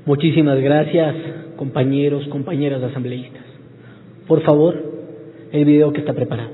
Muchísimas gracias, compañeros, compañeras asambleístas. Por favor, el video que está preparado.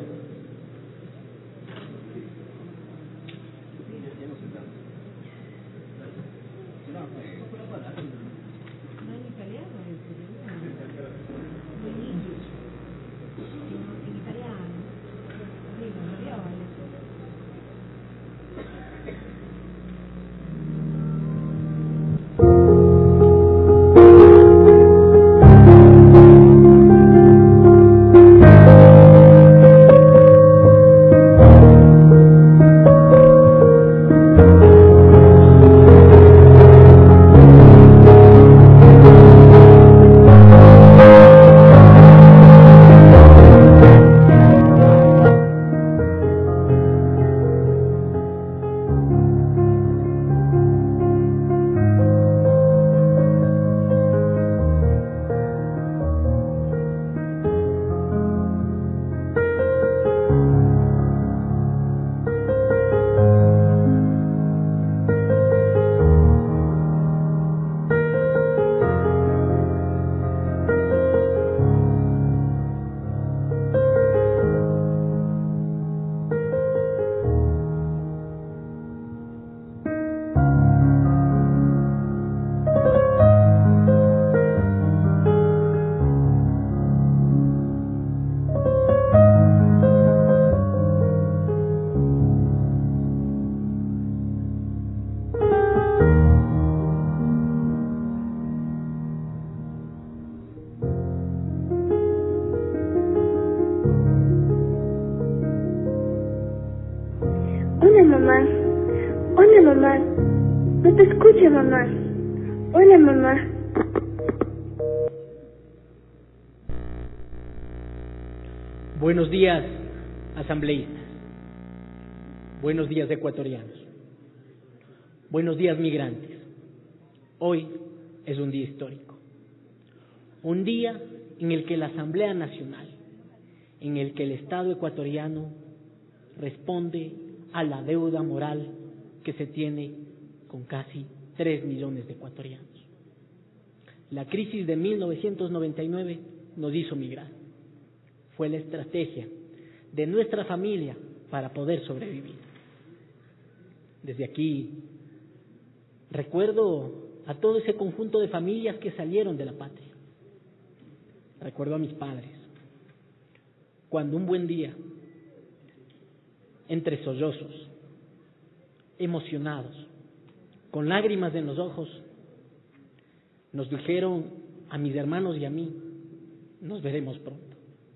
Mamá. Hola, mamá. No te escucho, mamá. Hola, mamá. Buenos días, asambleístas. Buenos días, ecuatorianos. Buenos días, migrantes. Hoy es un día histórico. Un día en el que la Asamblea Nacional, en el que el Estado ecuatoriano responde a la deuda moral que se tiene con casi 3 millones de ecuatorianos. La crisis de 1999 nos hizo migrar. Fue la estrategia de nuestra familia para poder sobrevivir. Desde aquí recuerdo a todo ese conjunto de familias que salieron de la patria. Recuerdo a mis padres, cuando un buen día, entre sollozos, emocionados, con lágrimas en los ojos, nos dijeron a mis hermanos y a mí: nos veremos pronto.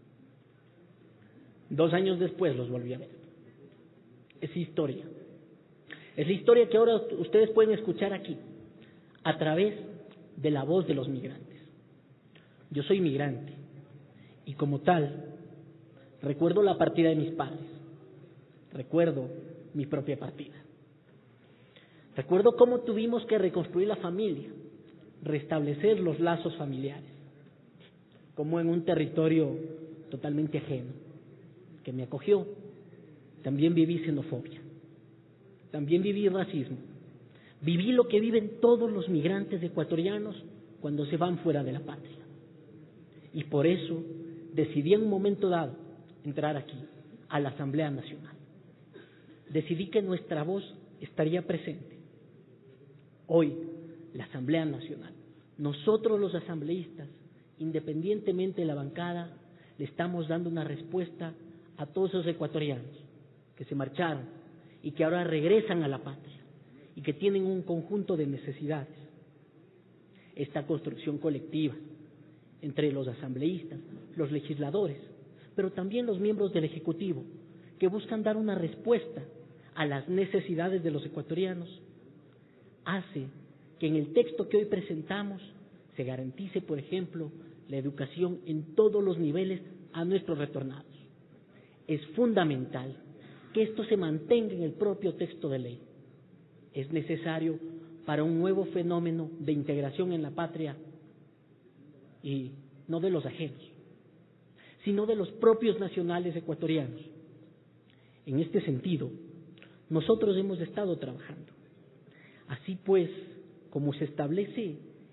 2 años después los volví a ver. Es historia. Es la historia que ahora ustedes pueden escuchar aquí, a través de la voz de los migrantes. Yo soy migrante y como tal recuerdo la partida de mis padres. Recuerdo mi propia partida. Recuerdo cómo tuvimos que reconstruir la familia, restablecer los lazos familiares, como en un territorio totalmente ajeno, que me acogió. También viví xenofobia, también viví racismo, viví lo que viven todos los migrantes ecuatorianos cuando se van fuera de la patria. Y por eso decidí en un momento dado entrar aquí, a la Asamblea Nacional. Decidí que nuestra voz estaría presente. Hoy, la Asamblea Nacional, nosotros los asambleístas, independientemente de la bancada, le estamos dando una respuesta a todos esos ecuatorianos que se marcharon y que ahora regresan a la patria y que tienen un conjunto de necesidades. Esta construcción colectiva entre los asambleístas, los legisladores, pero también los miembros del Ejecutivo, que buscan dar una respuesta a las necesidades de los ecuatorianos, hace que en el texto que hoy presentamos se garantice, por ejemplo, la educación en todos los niveles a nuestros retornados. Es fundamental que esto se mantenga en el propio texto de ley. Es necesario para un nuevo fenómeno de integración en la patria, y no de los ajenos, sino de los propios nacionales ecuatorianos. En este sentido, nosotros hemos estado trabajando. Así pues, como se establece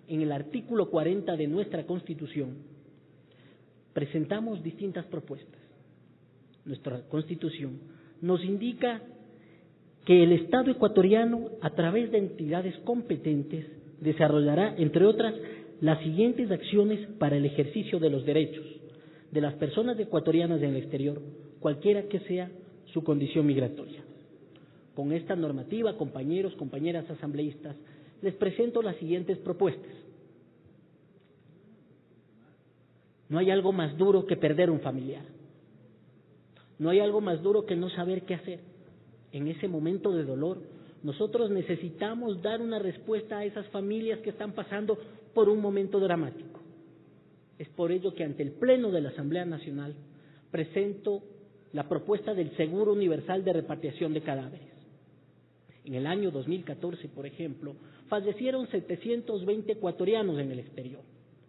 en el artículo 40 de nuestra Constitución, presentamos distintas propuestas. Nuestra Constitución nos indica que el Estado ecuatoriano, a través de entidades competentes, desarrollará, entre otras, las siguientes acciones para el ejercicio de los derechos de las personas ecuatorianas en el exterior, cualquiera que sea su condición migratoria. Con esta normativa, compañeros, compañeras asambleístas, les presento las siguientes propuestas. No hay algo más duro que perder un familiar. No hay algo más duro que no saber qué hacer. En ese momento de dolor, nosotros necesitamos dar una respuesta a esas familias que están pasando por un momento dramático. Es por ello que ante el Pleno de la Asamblea Nacional presento la propuesta del Seguro Universal de Repatriación de Cadáveres. En el año 2014, por ejemplo, fallecieron 720 ecuatorianos en el exterior.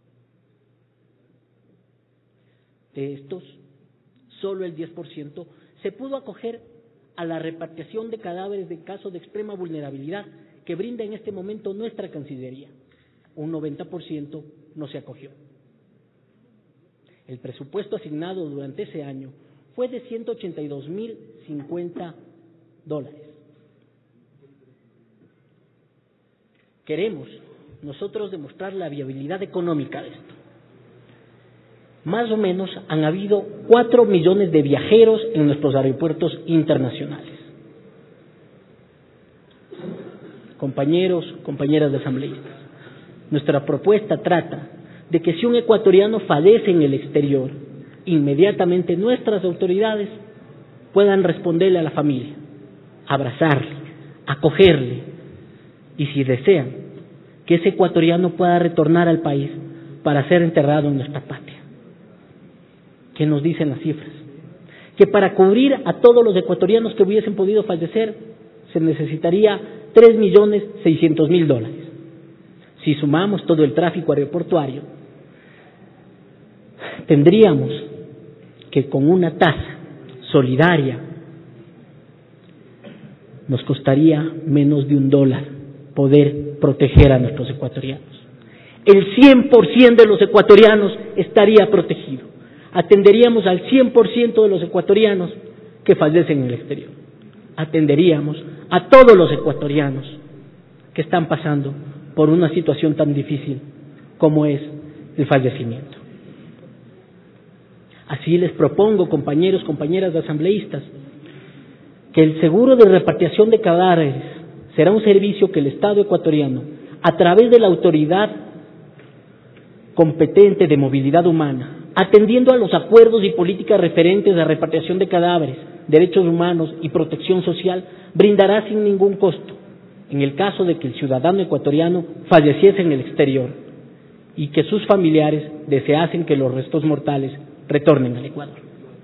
De estos, solo el 10% se pudo acoger a la repatriación de cadáveres en caso de extrema vulnerabilidad que brinda en este momento nuestra Cancillería. Un 90% no se acogió. El presupuesto asignado durante ese año fue de $182.050. Queremos nosotros demostrar la viabilidad económica de esto. Más o menos han habido 4 millones de viajeros en nuestros aeropuertos internacionales. Compañeros, compañeras de asambleístas, nuestra propuesta trata de que si un ecuatoriano fallece en el exterior, inmediatamente nuestras autoridades puedan responderle a la familia, abrazarle, acogerle, y si desean, que ese ecuatoriano pueda retornar al país para ser enterrado en nuestra patria. ¿Qué nos dicen las cifras? Que para cubrir a todos los ecuatorianos que hubiesen podido fallecer, se necesitaría $3.600.000. Si sumamos todo el tráfico aeroportuario, tendríamos que con una tasa solidaria nos costaría menos de $1 poder proteger a nuestros ecuatorianos. El 100% de los ecuatorianos estaría protegido. Atenderíamos al 100% de los ecuatorianos que fallecen en el exterior. Atenderíamos a todos los ecuatorianos que están pasando por una situación tan difícil como es el fallecimiento. Así les propongo, compañeros, compañeras de asambleístas, que el seguro de repatriación de cadáveres será un servicio que el Estado ecuatoriano, a través de la autoridad competente de movilidad humana, atendiendo a los acuerdos y políticas referentes a repatriación de cadáveres, derechos humanos y protección social, brindará sin ningún costo, en el caso de que el ciudadano ecuatoriano falleciese en el exterior y que sus familiares deseasen que los restos mortales retornen al Ecuador.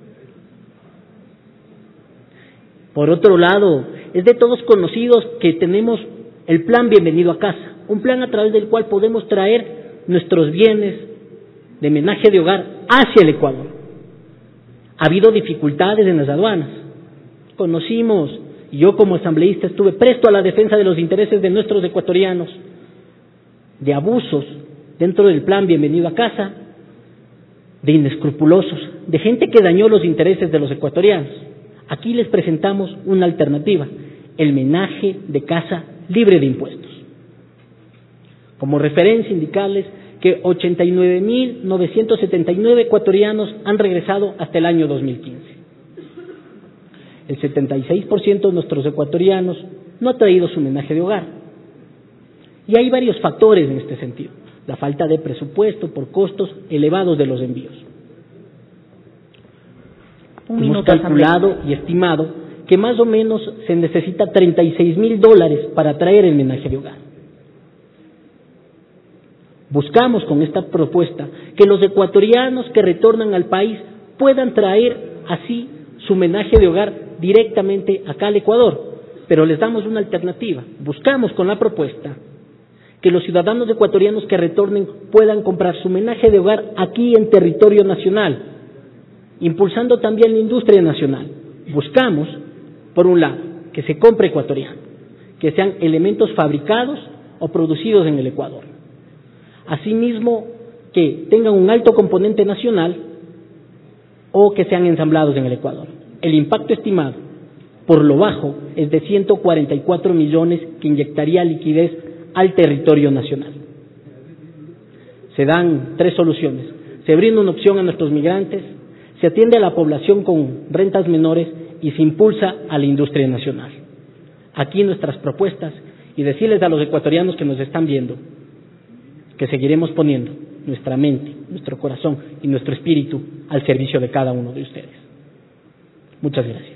Por otro lado, es de todos conocidos que tenemos el plan Bienvenido a Casa, un plan a través del cual podemos traer nuestros bienes de menaje de hogar hacia el Ecuador. Ha habido dificultades en las aduanas. Conocimos, y yo como asambleísta estuve presto a la defensa de los intereses de nuestros ecuatorianos, de abusos dentro del plan Bienvenido a Casa, de inescrupulosos, de gente que dañó los intereses de los ecuatorianos. Aquí les presentamos una alternativa, el menaje de casa libre de impuestos. Como referencia, indicarles que 89.979 ecuatorianos han regresado hasta el año 2015. El 76% de nuestros ecuatorianos no ha traído su menaje de hogar. Y hay varios factores en este sentido. La falta de presupuesto por costos elevados de los envíos. Hemos calculado y estimado que más o menos se necesita $36.000 para traer el menaje de hogar. Buscamos con esta propuesta que los ecuatorianos que retornan al país puedan traer así su menaje de hogar directamente acá al Ecuador, pero les damos una alternativa. Buscamos con la propuesta que los ciudadanos ecuatorianos que retornen puedan comprar su menaje de hogar aquí en territorio nacional, impulsando también la industria nacional. Buscamos, por un lado, que se compre ecuatoriano, que sean elementos fabricados o producidos en el Ecuador. Asimismo, que tengan un alto componente nacional o que sean ensamblados en el Ecuador. El impacto estimado, por lo bajo, es de 144 millones que inyectaría liquidez al territorio nacional. Se dan 3 soluciones. Se brinda una opción a nuestros migrantes, se atiende a la población con rentas menores y se impulsa a la industria nacional. Aquí nuestras propuestas, y decirles a los ecuatorianos que nos están viendo que seguiremos poniendo nuestra mente, nuestro corazón y nuestro espíritu al servicio de cada uno de ustedes. Muchas gracias.